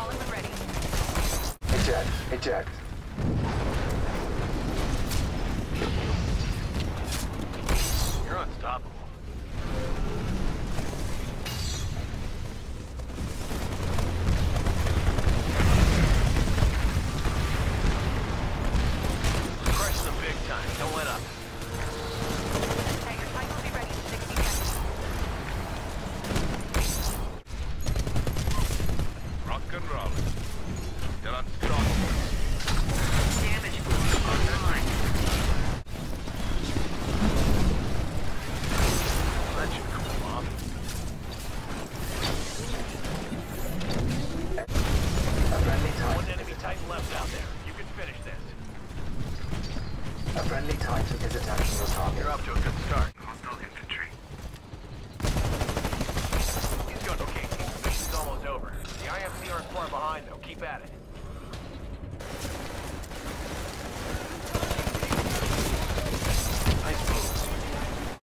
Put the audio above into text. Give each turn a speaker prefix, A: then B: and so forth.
A: Calling when ready.
B: Eject. Eject.
C: You're unstoppable. Crush them big time. Don't let up.
A: Hey, your Titan will be ready in 60 seconds.
D: Rock and roll. They're unstoppable.
A: Damage boost online.
C: That should cool off.
B: A friendly
C: One
B: Titan
C: enemy Titan left out there. You can finish this.
B: A friendly Titan is attacking your target.
C: You're off to a good start.
D: Hostile infantry.
C: He's good. Okay, mission's almost over. The IFC aren't far behind, though. Keep at it.